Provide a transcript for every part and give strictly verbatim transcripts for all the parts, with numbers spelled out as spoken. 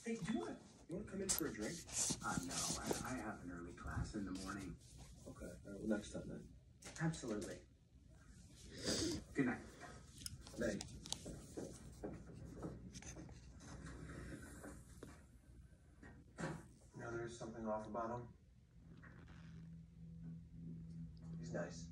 Hey, do you want to you want to come in for a drink? Uh, no, I, I have an early class in the morning. Okay, all right, well, next time then. Absolutely. Good night. Night. You know, there's something off about him. He's nice.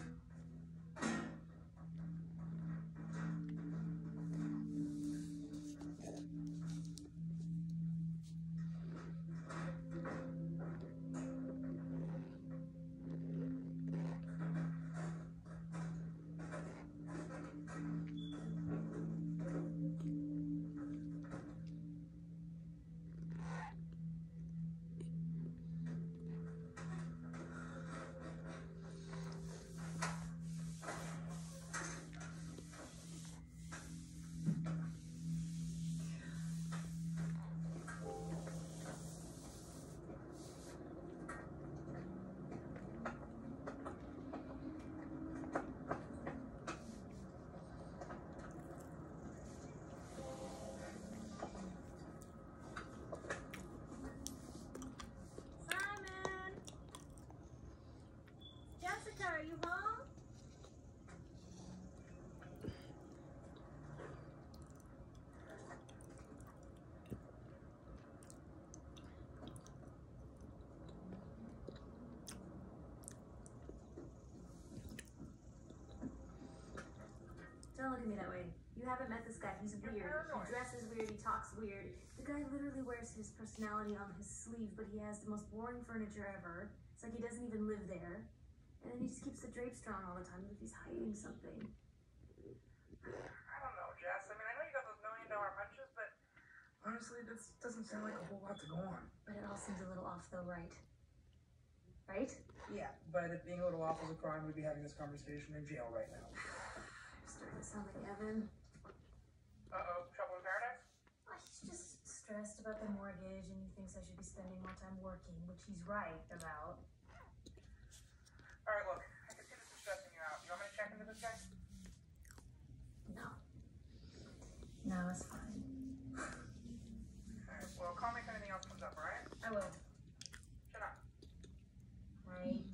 Are you home? Don't look at me that way. You haven't met this guy. He's weird. He dresses weird. He talks weird. The guy literally wears his personality on his sleeve, but he has the most boring furniture ever. It's like he doesn't even live there. And then he just keeps the drapes drawn all the time as if he's hiding something. I don't know, Jess. I mean, I know you got those million dollar hunches, but honestly, this doesn't sound like a whole lot to go on. But it all seems a little off though, right? Right? Yeah, but if being a little off is a crime, we'd be having this conversation in jail right now. I'm starting to sound like Evan. Uh-oh, trouble in paradise? Oh, he's just stressed about the mortgage and he thinks I should be spending more time working, which he's right about. All right, look, I can see this is stressing you out. You want me to check into this guy? No. No, it's fine. All right, well, call me if anything else comes up, all right? I will. Shut up. Right.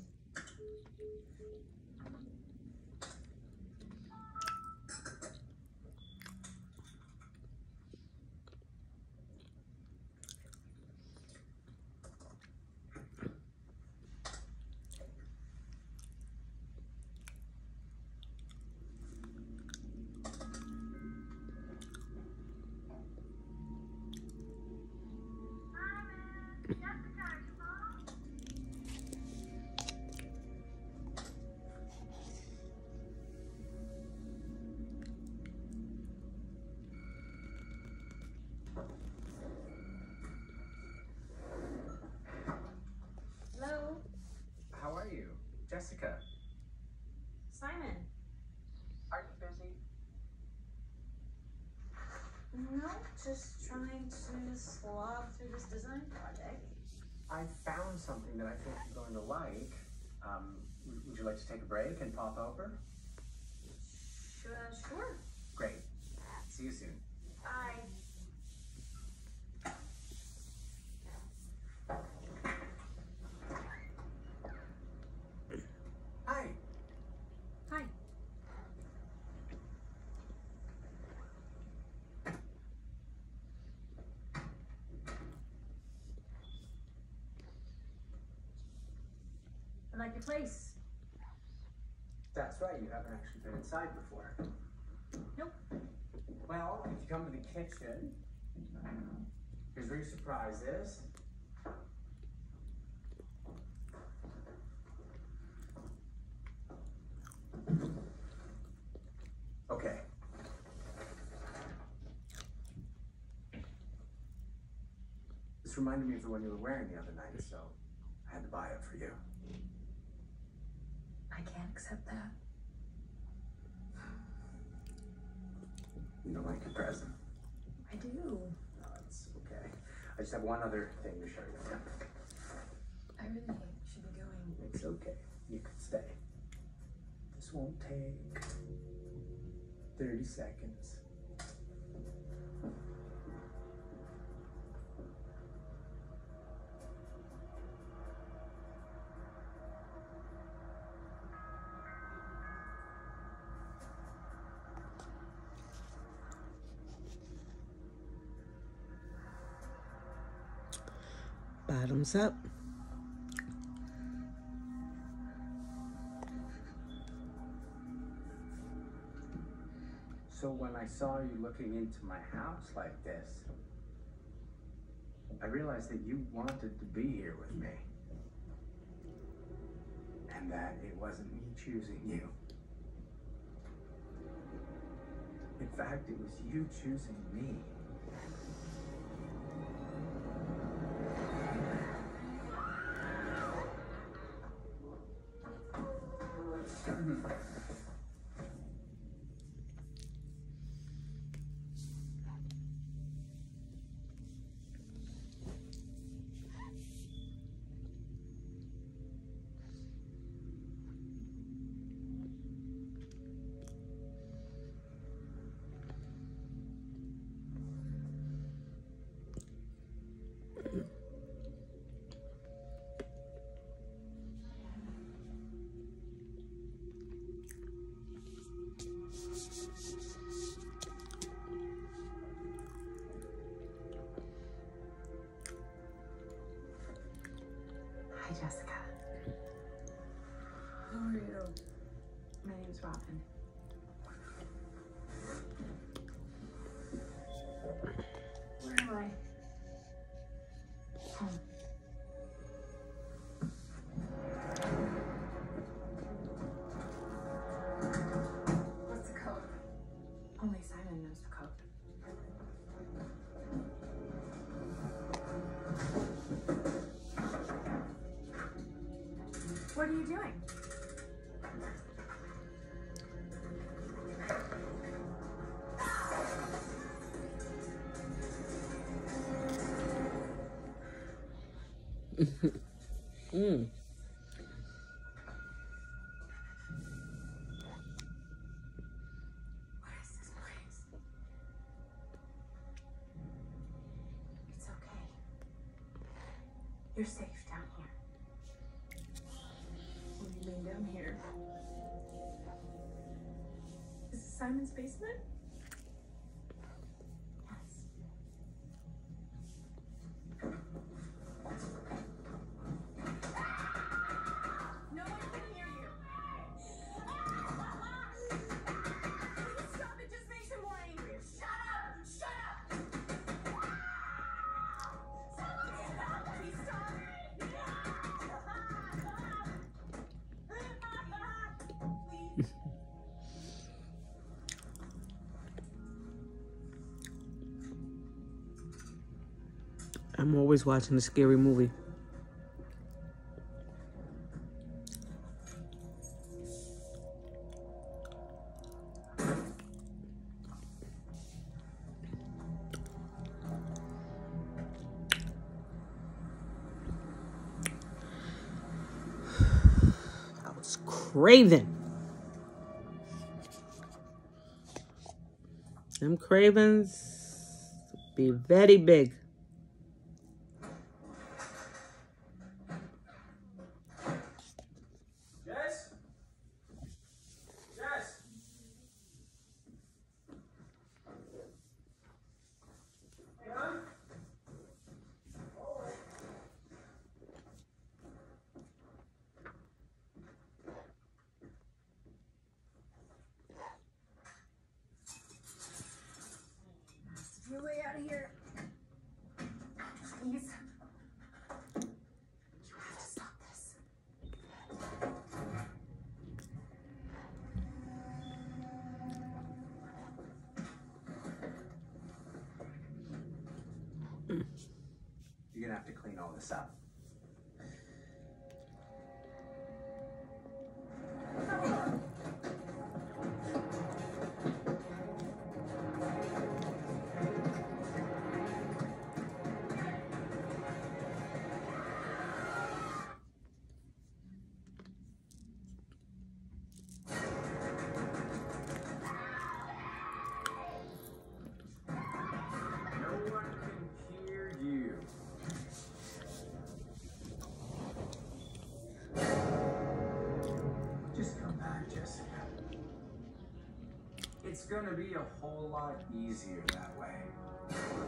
Hello? How are you? Jessica? Simon? Are you busy? No, just trying to slog through this design project. I found something that I think you're going to like. Um, w- would you like to take a break and pop over? Sure, sure. Great. See you soon. Bye. Hi. Hi. I like your place. That's right, you haven't actually been inside before. Nope. Well, if you come to the kitchen, here's where your surprise is. Okay. This reminded me of the one you were wearing the other night, so I had to buy it for you. I can't accept that. You don't like your present? I do. No, it's okay. I just have one other thing to show you. I really should be going. It's okay. You can stay. This won't take thirty seconds. Bottoms up. So when I saw you looking into my house like this, I realized that you wanted to be here with me. And that it wasn't me choosing you. In fact, it was you choosing me. Hi, Jessica. Who are you? My name's Robin. Where am I? Home. What's the code? Only Simon knows the code. What are you doing? mm. What is this place? It's okay. You're safe down here. What do you mean down here? Is this Simon's basement? Yes. No one can hear you. Please stop, it just makes him more angry. Shut up! Shut up! Somebody help! Please stop! Please. I'm always watching a scary movie. I was craving. Them cravings be very big. Jess? Jess? Hey, hon? Your way out of here. Please. You have to stop this. You're gonna have to clean all this up. No one can hear you. Just come back, Jessica. It's gonna be a whole lot easier that way.